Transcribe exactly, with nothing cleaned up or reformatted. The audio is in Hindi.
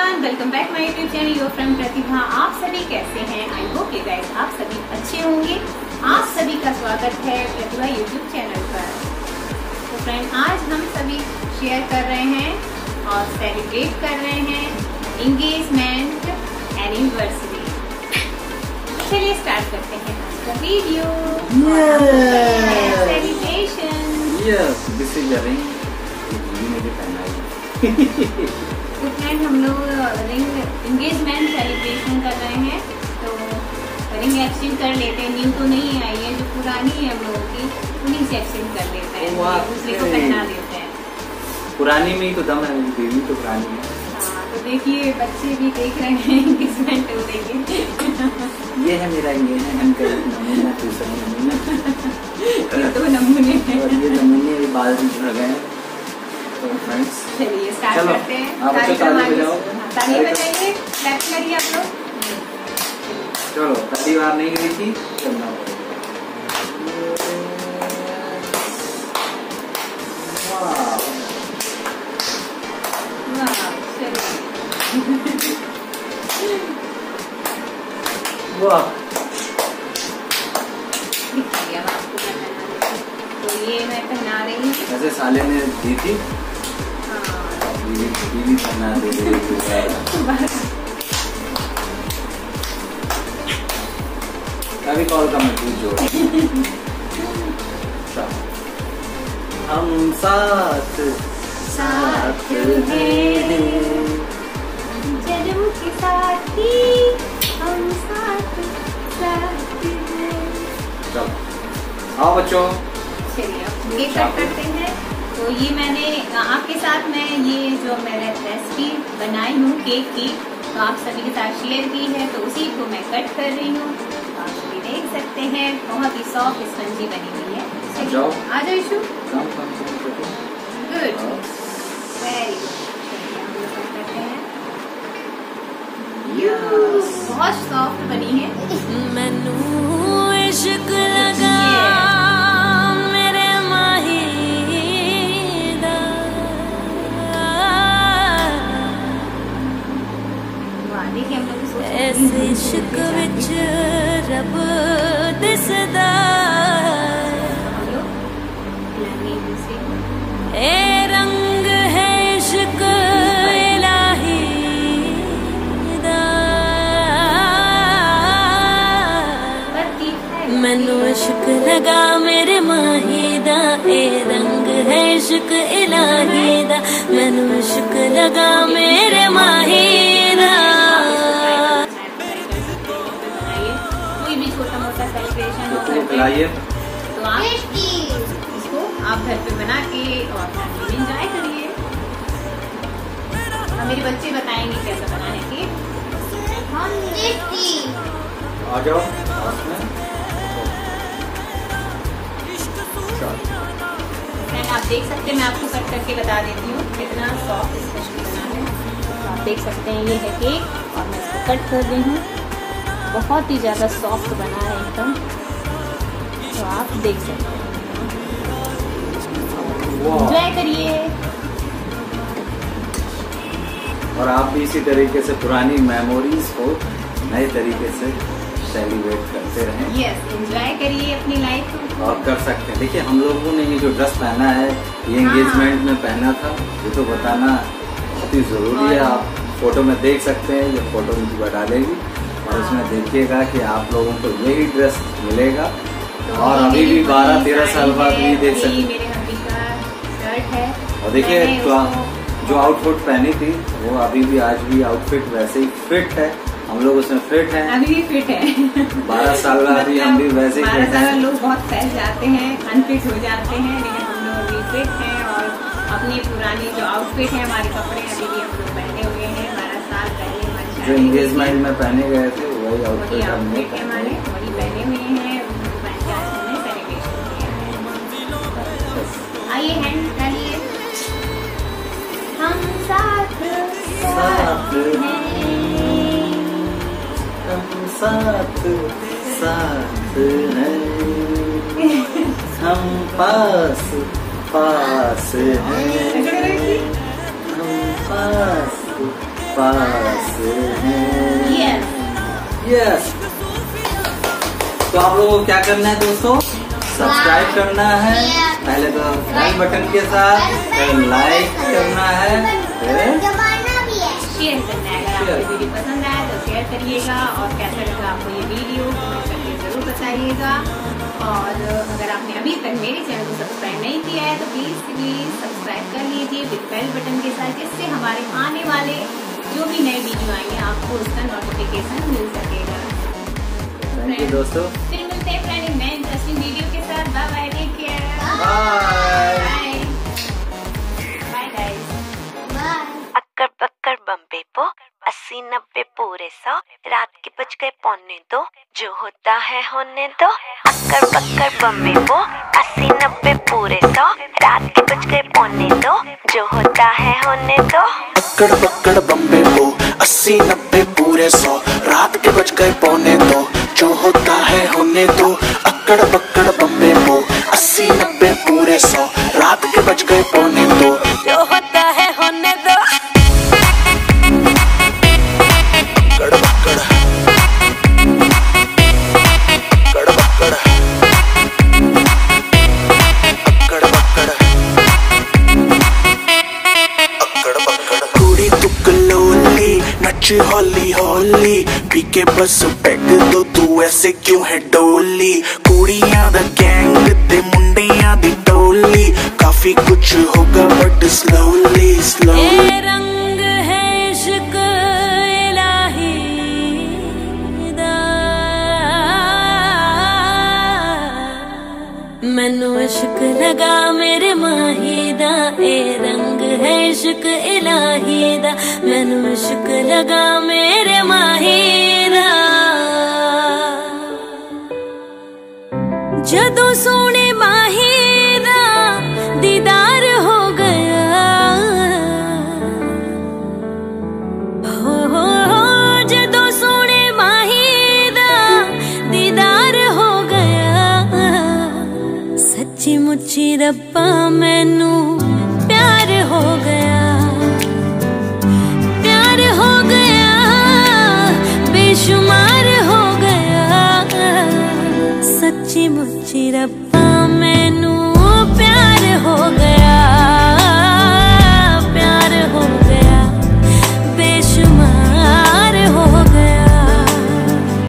Everyone, welcome back my YouTube channel your friend Pratibha. आप सभी कैसे हैं? आई होप यू गाइस आप सभी अच्छे होंगे। आप सभी का स्वागत है प्रतिभा यूट्यूब चैनल पर। तो फ्रेंड, आज हम सभी शेयर कर रहे हैं और सेलिब्रेट कर रहे हैं एंगेजमेंट एनिवर्सरी। चलिए स्टार्ट करते हैं आज का video. Celebration. Yes, this is a ring. मुझे पहना है। तो फ्रेंड, हम लोग रिंग एंगेजमेंट सेलिब्रेशन कर रहे हैं, तो रिंग एक्सचेंज कर लेते हैं। न्यू तो नहीं आई है, जो पुरानी है हम लोगों की उन्हीं से एक्सचेंज कर लेते हैं, दूसरे को पहना देते हैं। पुरानी में ही तो दम है, बेबी तो पुरानी है। हाँ, तो देखिए बच्चे भी देख रहे हैं एंगेजमेंट को देखिए। ये है मेरा एंगेजमेंट का नमूना, दूसरा नमूना। ये दो नमूने हैं और ये नमूने बाल भी झड़ गए हैं। तो फ्रेंड्स, चलिए स्टार्ट करते हैं। आप ताली ताली बजाओ, ताली बजाइए, क्लैप करिए आप लोग। चलो, पहली बार नहीं गई थी, करना वाह। तो ये मैं पहना रही हूँ। वैसे साले ने दी थी, बीवी पहना दे कभी कॉल का मजबूत जोड़। हम साथ साथ हैं, जन्म के साथी हम साथ साथ हैं। चलो आओ बच्चों, चलिए अब केक कट करते हैं। तो ये मैंने आपके साथ मैं ये जो मैंने रेसिपी बनाई हूँ केक की, तो आप सभी के साथ शेयर की है, तो उसी को मैं कट कर रही हूँ। तो आप सभी देख सकते हैं बहुत ही सॉफ्ट स्पंजी बनी हुई है। आ जाओ आ जाओ Ishu. Come come come good, very good. हम लोग कट करते हैं। बहुत सॉफ्ट बनी है। मैनू इश्क लगा मेरे माही दा, वाह, देखिए हम लोग सोच ऐसे इश्क विच रब दिसदा, ए रंग है इश्क इलाही दा। मैनू इश्क लगा मेरे माही दा, ए रंग है इश्क इलाही दा। मैनू इश्क लगा मेरे माही दा। कोई भी छोटा मोटा सेलिब्रेशन हो तो घर पे, खिलाइए। तो आप इसको आप घर पे बना के और फैमिली में एंजॉय करिए। और मेरे बच्चे बताएंगे कैसा बनाने की। आ जाओ पास में। फ्रेंड, आप देख सकते हैं, मैं आपको कट करके बता देती हूँ कितना सॉफ्ट स्पंजी बना है। तो आप देख सकते हैं ये है केक और मैं इसको कट कर रही हूँ। बहुत ही ज़्यादा सॉफ्ट बना है एकदम, तो आप देख सकते हैं। एंजॉय करिए। और आप भी इसी तरीके से पुरानी मेमोरीज को नए तरीके से सेलिब्रेट करते रहें। यस, एंजॉय करिए अपनी लाइफ को। और कर सकते हैं। देखिए, हम लोगों ने ये जो ड्रेस पहना है, ये हाँ। एंगेजमेंट में पहना था, ये तो बताना बहुत ही जरूरी है। आप फोटो में देख सकते हैं, ये फोटो मुझे डालेगी और उसमें देखिएगा कि आप लोगों को यही ड्रेस मिलेगा। तो और अभी भी बारह तेरह साल बाद भी देख सकते हैं। मेरे हस्बैंड का शर्ट है। और देखिए मैंने जो, उसको- जो आउटफिट पहनी थी वो अभी भी आज भी आउटफिट वैसे ही फिट है। हम लोग उसमें फिट हैं। अभी भी फिट है। बारह साल बाद भी हम भी वैसे ही बारह फिट साल हैं। लोग बहुत फैल जाते हैं, अनफिट हो जाते हैं, लेकिन हम लोग अभी फिट हैं। और अपनी पुरानी जो आउटफिट है, हमारे कपड़े अभी भी हम लोग पहने हुए हैं। बारह साल पहले हमारी जो एंगेजमेंट में पहने गए थे वही वही आउटफिट हमने आउटफिट है हमारे, वही पहने हुए हैं। पहन के आज हमने सेलिब्रेशन किया है। आइए हैंड डालिए। हम साथ साथ हैं, हम साथ साथ हैं, हम पास पास हैं, हम पास पास है। Yes yes. तो आप लोगों को क्या करना है दोस्तों, सब्सक्राइब करना है पहले तो बेल बटन के साथ, फिर लाइक करना है, फिर शेयर करना है। अगर आपको वीडियो पसंद आए तो शेयर करिएगा, और कैसा लगा आपको ये वीडियो कमेंट करके जरूर बताइएगा। और अगर आपने अभी तक मेरे चैनल को सब्सक्राइब नहीं किया है तो प्लीज प्लीज सब्सक्राइब कर लीजिए विद बेल बटन के साथ, जिससे हमारे आने वाले जो भी नए वीडियो आएंगे आपको उसका नोटिफिकेशन मिल सकेगा। थैंक यू दोस्तों, फिर मिलते हैं फ्रेंड नए इंटरेस्टिंग वीडियो के साथ। Bye bye, take care, bye bye guys. अक्कर बक्कर बम्बे पो अस्सी नब्बे पूरे सौ, रात के बज गए पौने दो, जो होता है होने दो। अक्कर बक्कर बम्बे पो अस्सी नब्बे पूरे सौ, रात के बज गए पौने दो, जो होता है होने दो। अक्कड़ बक्कड़ बम्बे पो अस्सी नब्बे पूरे सौ, रात के बज गए पौने दो, जो होता है होने दो। अक्कड़ बक्कड़ बम्बे पो अस्सी नब्बे पूरे सौ, रात के बज गए पौने दो, जो होता है होने दो। अक्कड़ बक्कड़ अक्कड़ बक्कड़ अक्कड़ बक्कड़ अक्कड़ बक्कड़। कुड़ी तू कलोली नच हौली हौली, पी के बस पैग दो तू ऐसे क्यों है डोली। कुड़ियां दा गैंग ते मुंडियां दी टोली, काफी कुछ होगा बट स्लोली स्लोली। ये रंग है इश्क इलाही दा, मैनू इश्क लगा मेरे माही दा। ए रंग है इश्क इलाही दा, मैनू इश्क लगा मेरे माही दा। जदों सोने माही दा दीदार हो गया, हो हो हो जदों सोने माही दा दीदार हो गया। सच्ची मुच्ची रब्बा मैनू प्यार हो गया, प्यार हो गया, बेशुमार हो गया। सच्ची मुच्ची रब्बा मैं